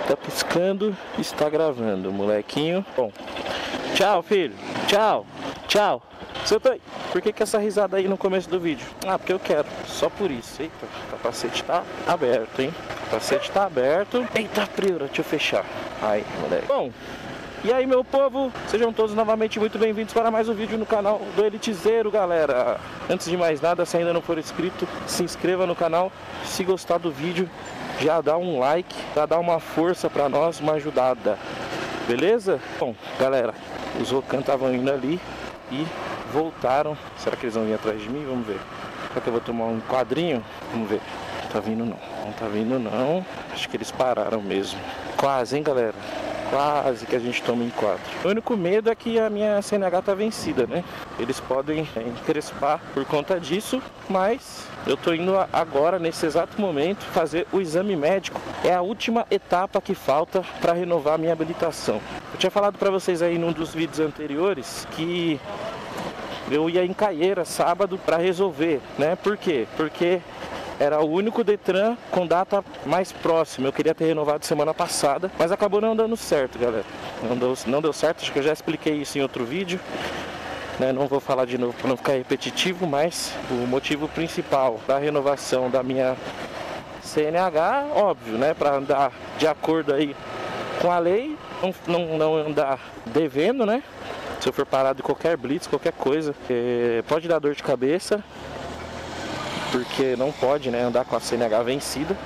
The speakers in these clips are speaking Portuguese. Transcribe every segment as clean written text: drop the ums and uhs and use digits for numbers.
Tá piscando, está gravando, molequinho. Bom, tchau, filho. Tchau, tchau. Seu Tonho, por que essa risada aí no começo do vídeo? Ah, porque eu quero, só por isso. Eita, o capacete tá aberto, hein? O capacete tá aberto. Eita, Priura, deixa eu fechar. Aí, moleque. Bom, e aí, meu povo, sejam todos novamente muito bem-vindos para mais um vídeo no canal do Elitizeiro, galera. Antes de mais nada, se ainda não for inscrito, se inscreva no canal. Se gostar do vídeo, já dá um like, já dá uma força pra nós, uma ajudada. Beleza? Bom, galera, os Rocan estavam indo ali e voltaram. Será que eles vão vir atrás de mim? Vamos ver. Será que eu vou tomar um quadrinho? Vamos ver. Não tá vindo não. Não tá vindo não. Acho que eles pararam mesmo. Quase, hein, galera? Quase que a gente toma enquadro. O único medo é que a minha CNH tá vencida, né? Eles podem encrespar por conta disso, mas eu tô indo agora, nesse exato momento, fazer o exame médico. É a última etapa que falta para renovar a minha habilitação. Eu tinha falado para vocês aí num dos vídeos anteriores que eu ia em Caieiras sábado para resolver, né? Por quê? Porque era o único Detran com data mais próxima. Eu queria ter renovado semana passada, mas acabou não dando certo, galera. Não deu certo, acho que eu já expliquei isso em outro vídeo, né? Não vou falar de novo para não ficar repetitivo, mas o motivo principal da renovação da minha CNH, óbvio, né? Para andar de acordo aí com a lei, não andar devendo, né? Se eu for parado de qualquer blitz, qualquer coisa, pode dar dor de cabeça, porque não pode, né, andar com a CNH vencida.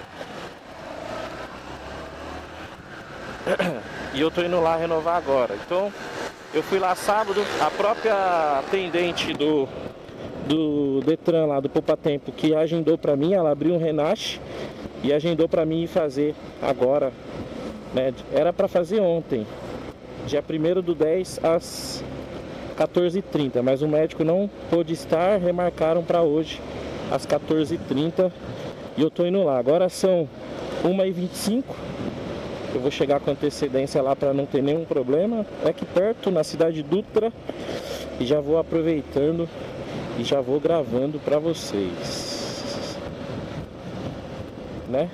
E eu tô indo lá renovar agora. Então, eu fui lá sábado, a própria atendente do Detran lá, do Poupa Tempo, que agendou pra mim, ela abriu um Renache e agendou pra mim ir fazer agora, né? Era pra fazer ontem, dia 1º/10 às 14h30, mas o médico não pôde estar, remarcaram pra hoje às 14h30 e eu tô indo lá. Agora são 1h25. Eu vou chegar com antecedência lá para não ter nenhum problema. É aqui perto, na cidade Dutra. E já vou aproveitando e já vou gravando para vocês, né?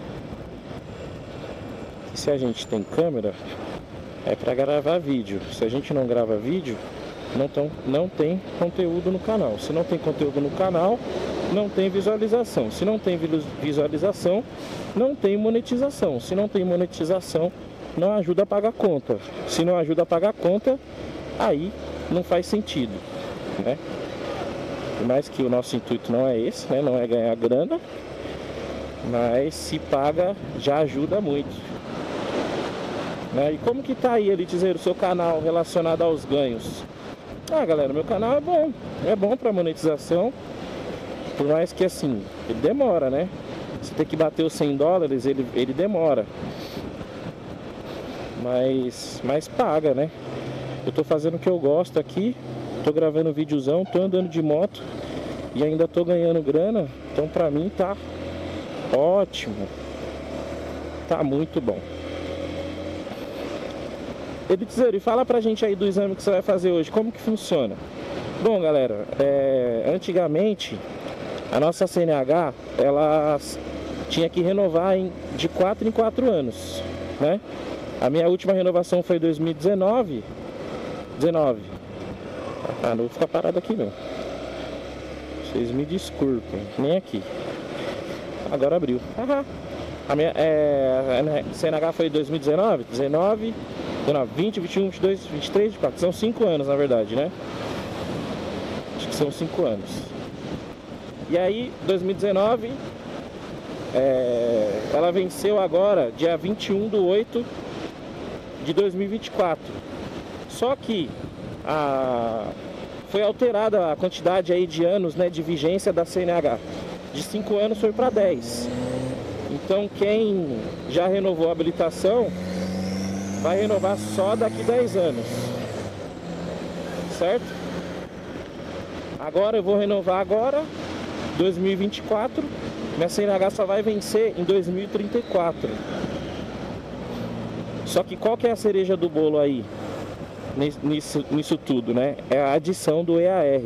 E se a gente tem câmera, é para gravar vídeo. Se a gente não grava vídeo, não tem conteúdo no canal. Se não tem conteúdo no canal, não tem visualização. Se não tem visualização, não tem monetização. Se não tem monetização, não ajuda a pagar a conta. Se não ajuda a pagar a conta, aí não faz sentido, né? Por mais que o nosso intuito não é esse, né? Não é ganhar grana, mas se paga, já ajuda muito, né? E como que tá aí, Elitizeiro, o seu canal relacionado aos ganhos? Ah, galera, meu canal é bom para monetização. Por mais que assim, ele demora, né? Você tem que bater os $100, ele demora. Mas paga, né? Eu tô fazendo o que eu gosto aqui. Tô gravando videozão, tô andando de moto e ainda tô ganhando grana. Então pra mim tá ótimo. Tá muito bom. Elitizeiro, e fala pra gente aí do exame que você vai fazer hoje, como que funciona? Bom, galera, antigamente a nossa CNH, ela tinha que renovar de 4 em 4 anos, né? A minha última renovação foi em 2019. Ah, não vou ficar parado aqui não. Vocês me desculpem, nem aqui. Agora abriu. A minha CNH foi em 2019, 19, 20, 21, 22, 23, 24. São 5 anos, na verdade, né? Acho que são 5 anos. E aí, 2019, ela venceu agora, dia 21/8/2024. Só que foi alterada a quantidade aí de anos, né, de vigência da CNH. De 5 anos foi para 10. Então, quem já renovou a habilitação vai renovar só daqui 10 anos, certo? Agora eu vou renovar agora, 2024, minha CNH só vai vencer em 2034. Só que qual que é a cereja do bolo aí, nisso tudo, né? É a adição do EAR.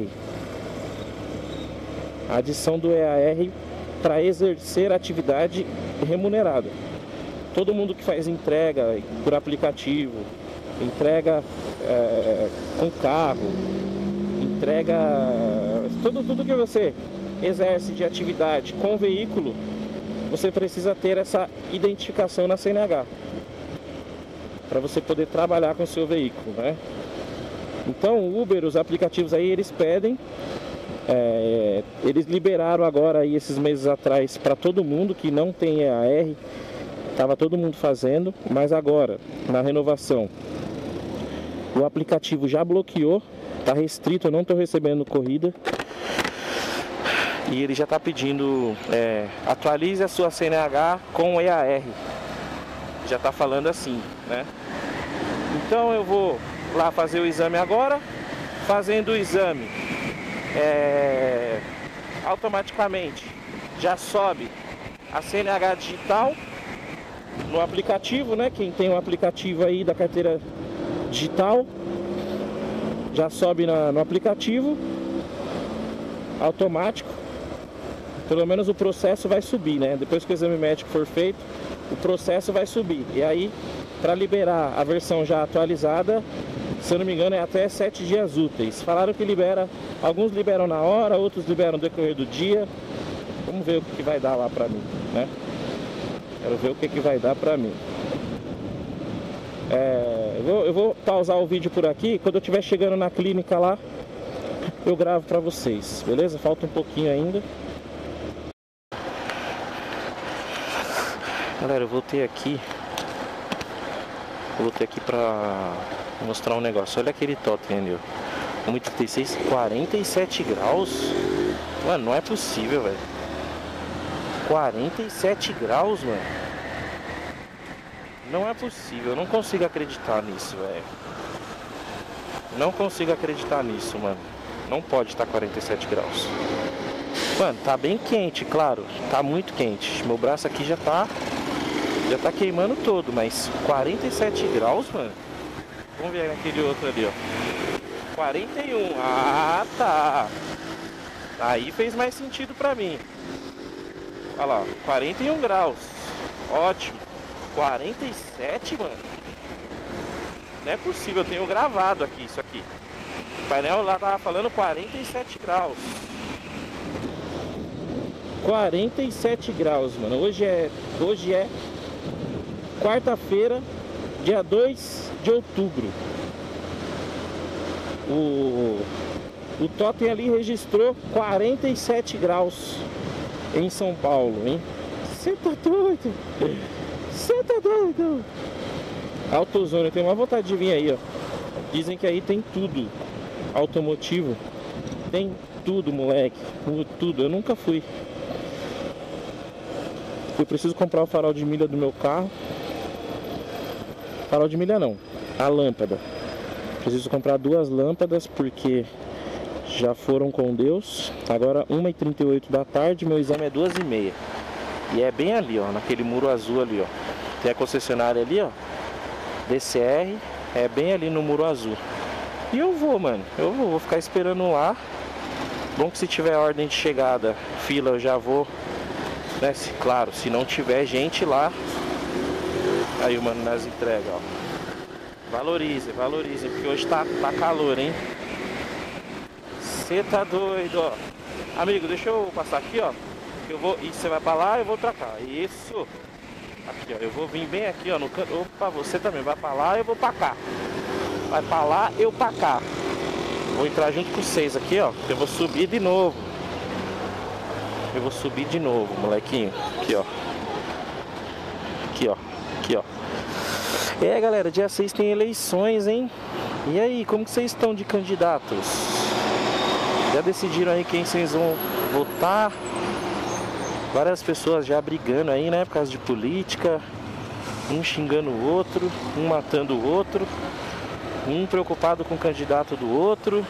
A adição do EAR para exercer atividade remunerada. todo mundo que faz entrega por aplicativo, entrega com carro, entrega tudo que você exerce de atividade com veículo, você precisa ter essa identificação na CNH para você poder trabalhar com o seu veículo, né? Então o Uber, os aplicativos aí, eles pedem, eles liberaram agora aí esses meses atrás para todo mundo que não tem EAR, estava todo mundo fazendo, mas agora na renovação o aplicativo já bloqueou, está restrito, eu não estou recebendo corrida. E ele já está pedindo, atualize a sua CNH com EAR. Já está falando assim, né? Então eu vou lá fazer o exame agora. Fazendo o exame, automaticamente já sobe a CNH digital no aplicativo, né? Quem tem um aplicativo aí da carteira digital, já sobe no aplicativo automático. Pelo menos o processo vai subir, né? Depois que o exame médico for feito, o processo vai subir. E aí, para liberar a versão já atualizada, se eu não me engano, é até 7 dias úteis. Falaram que libera, alguns liberam na hora, outros liberam no decorrer do dia. Vamos ver o que vai dar lá pra mim, né? Quero ver o que vai dar pra mim. Eu vou pausar o vídeo por aqui. Quando eu estiver chegando na clínica lá, eu gravo pra vocês, beleza? Falta um pouquinho ainda. Galera, eu voltei aqui pra mostrar um negócio. Olha aquele totem ali, ó. 1,36, 47 graus. Mano, não é possível, velho. 47 graus, mano. Não é possível, eu não consigo acreditar nisso, velho. Não consigo acreditar nisso, mano. Não pode estar 47 graus. Mano, tá bem quente, claro. Tá muito quente. Meu braço aqui já tá queimando todo, mas 47 graus, mano. Vamos ver aquele outro ali, ó. 41. Ah, tá. Aí fez mais sentido pra mim. Olha lá, 41 graus. Ótimo. 47, mano. Não é possível, eu tenho gravado aqui isso aqui. O painel lá tava falando 47 graus. 47 graus, mano. Hoje é quarta-feira, dia 2 de outubro. O totem ali registrou 47 graus em São Paulo, hein? Você tá doido? Você tá doido? AutoZone, eu tenho uma vontade de vir aí, ó. Dizem que aí tem tudo automotivo. Tem tudo, moleque. Tudo. Eu nunca fui. Eu preciso comprar o farol de milha do meu carro. Farol de milha não, a lâmpada. Preciso comprar 2 lâmpadas porque já foram com Deus. Agora 1h38 da tarde, meu exame é 2h30. E é bem ali, ó, naquele muro azul ali, ó. Tem a concessionária ali, ó, DCR, é bem ali no muro azul. E eu vou, mano, vou ficar esperando lá. Bom que se tiver ordem de chegada, fila, eu já vou, né? Claro, se não tiver gente lá. Aí, mano, nas entregas, ó. Valorize, porque hoje tá calor, hein? Você tá doido, ó. Amigo, deixa eu passar aqui, ó. Eu vou, e você vai pra lá, eu vou pra cá. Isso. Aqui, ó, eu vou vir bem aqui, ó, no canto. Opa, você também vai pra lá, eu vou pra cá. Vai pra lá, eu pra cá. Vou entrar junto com vocês aqui, ó. Eu vou subir de novo. Molequinho. Aqui, ó. Aqui, ó. Galera, dia 6 tem eleições, hein? E aí, como que vocês estão de candidatos? Já decidiram aí quem vocês vão votar? Várias pessoas já brigando aí, né? Por causa de política. Um xingando o outro, um matando o outro. Um preocupado com o candidato do outro.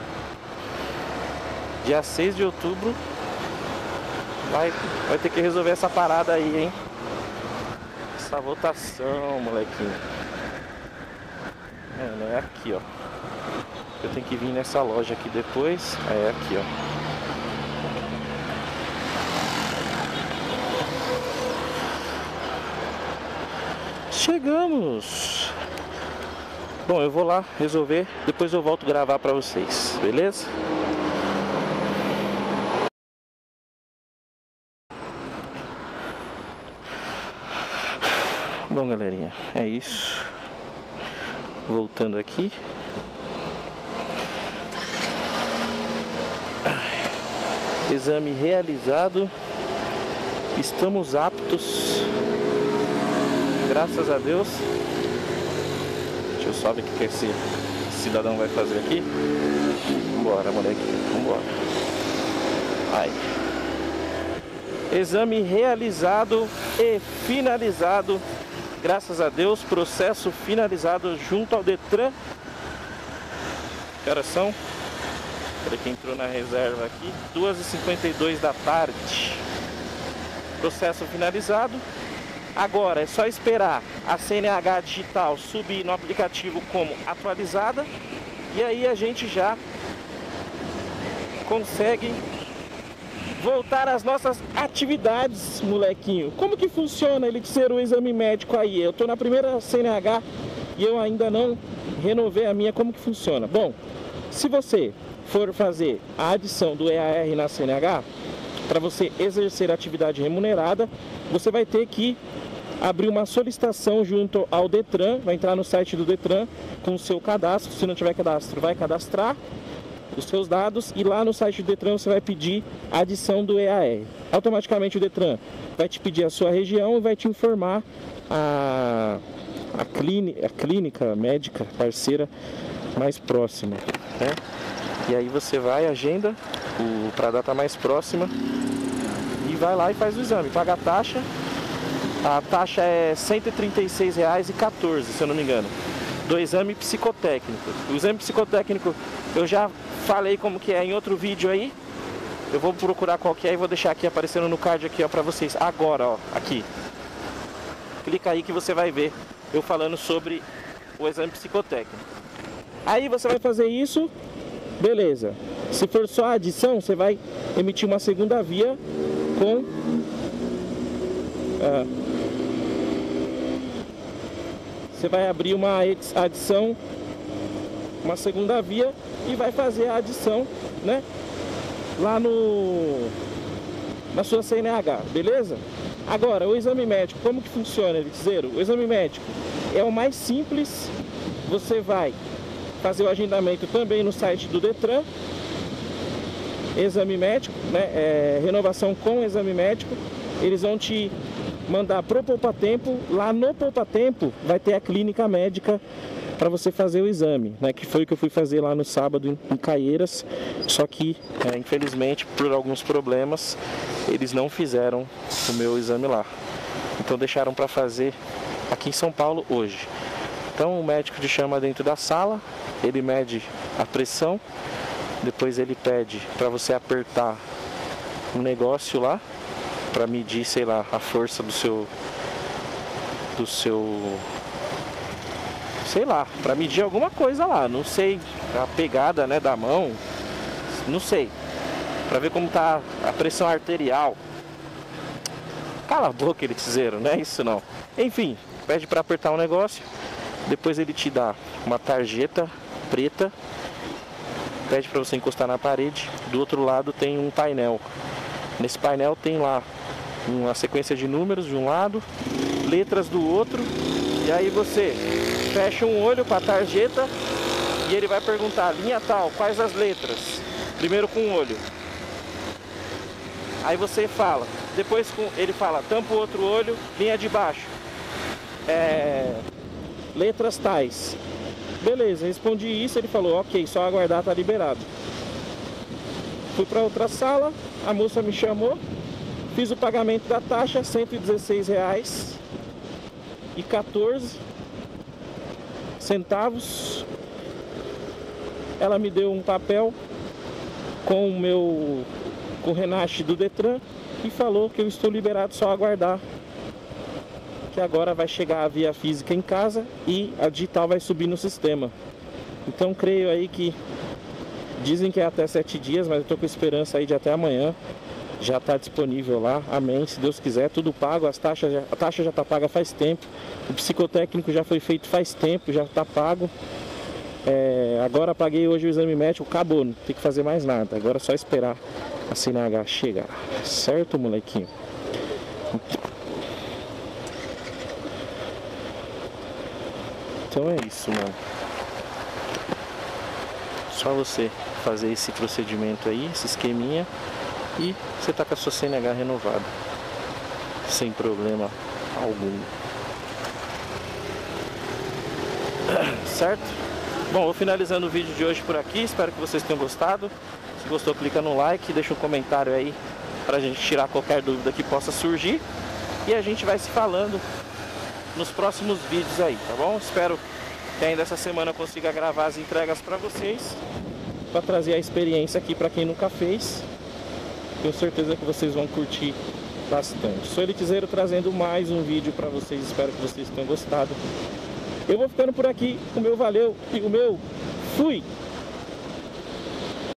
Dia 6 de outubro vai ter que resolver essa parada aí, hein? Essa votação, molequinho. Não é aqui, ó. Eu tenho que vir nessa loja aqui depois. É aqui, ó. Chegamos! Bom, eu vou lá resolver, depois eu volto a gravar pra vocês, beleza? Bom, galerinha, é isso. Voltando aqui. Exame realizado. Estamos aptos. Graças a Deus. Deixa eu só ver o que esse cidadão vai fazer aqui. Vambora, moleque. Vambora. Aí. Exame realizado e finalizado. Graças a Deus. Processo finalizado junto ao Detran. Que horas são? Para quem entrou na reserva aqui. 2h52 da tarde. Processo finalizado. Agora é só esperar a CNH digital subir no aplicativo como atualizada. E aí a gente já consegue voltar às nossas atividades, molequinho. Como que funciona ele ser o exame médico aí? Eu tô na primeira CNH e eu ainda não renovei a minha. Como que funciona? Bom, se você for fazer a adição do EAR na CNH, para você exercer atividade remunerada, você vai ter que abrir uma solicitação junto ao Detran, vai entrar no site do Detran com o seu cadastro. Se não tiver cadastro, vai cadastrar os seus dados e lá no site do Detran você vai pedir a adição do EAR. Automaticamente o Detran vai te pedir a sua região e vai te informar a clínica médica parceira mais próxima, né? E aí você vai, agenda para a data mais próxima e vai lá e faz o exame, paga a taxa. A taxa é R$ 136,14, se eu não me engano, do exame psicotécnico. O exame psicotécnico eu já falei como que é em outro vídeo aí. Eu vou procurar qual que é e vou deixar aqui aparecendo no card aqui, ó, pra vocês. Agora, ó, aqui. Clica aí que você vai ver eu falando sobre o exame psicotécnico. Aí você vai fazer isso, beleza. Se for só a adição, você vai emitir uma segunda via com... você vai abrir uma adição, uma segunda via e vai fazer a adição, né, lá na sua CNH, beleza? Agora, o exame médico, como que funciona, Elitezeiro? O exame médico é o mais simples. Você vai fazer o agendamento também no site do Detran, exame médico, né, renovação com exame médico. Eles vão te mandar pro Poupatempo. Lá no Poupatempo vai ter a clínica médica para você fazer o exame, né? Que foi o que eu fui fazer lá no sábado em Caieiras. Só que, infelizmente, por alguns problemas, eles não fizeram o meu exame lá. Então deixaram para fazer aqui em São Paulo hoje. Então o médico te chama dentro da sala, ele mede a pressão, depois ele pede para você apertar um negócio lá, para medir, sei lá, a força do seu, sei lá, para medir alguma coisa lá, não sei, a pegada, né, da mão, não sei, para ver como tá a pressão arterial. Cala a boca, Elitezeiro, não é isso não. Enfim, pede para apertar um negócio, depois ele te dá uma tarjeta preta, pede para você encostar na parede. Do outro lado tem um painel. Nesse painel tem lá uma sequência de números de um lado, letras do outro, e aí você fecha um olho para a tarjeta e ele vai perguntar, linha tal, quais as letras? Primeiro com um olho. Aí você fala, depois ele fala, tampa o outro olho, linha de baixo, letras tais. Beleza, respondi isso, ele falou, ok, só aguardar, tá liberado. Fui para outra sala, a moça me chamou, fiz o pagamento da taxa, R$ 116,14. Ela me deu um papel com o Renache do Detran e falou que eu estou liberado, só aguardar, que agora vai chegar a via física em casa e a digital vai subir no sistema. Então creio aí que dizem que é até 7 dias, mas eu tô com esperança aí de até amanhã já está disponível lá, amém, se Deus quiser, tudo pago, a taxa já está paga faz tempo, o psicotécnico já foi feito faz tempo, já está pago. Agora paguei hoje o exame médico, acabou, não tem que fazer mais nada, agora é só esperar a CNH chegar, certo, molequinho? Então é isso, mano. Só você fazer esse procedimento aí, esse esqueminha, e você tá com a sua CNH renovada, sem problema algum. Certo? Bom, vou finalizando o vídeo de hoje por aqui, espero que vocês tenham gostado. Se gostou, clica no like, deixa um comentário aí pra gente tirar qualquer dúvida que possa surgir. E a gente vai se falando nos próximos vídeos aí, tá bom? Espero que ainda essa semana eu consiga gravar as entregas pra vocês, pra trazer a experiência aqui pra quem nunca fez. Tenho certeza que vocês vão curtir bastante. Sou Elitizeiro trazendo mais um vídeo pra vocês, espero que vocês tenham gostado. Eu vou ficando por aqui, o meu valeu e o meu fui!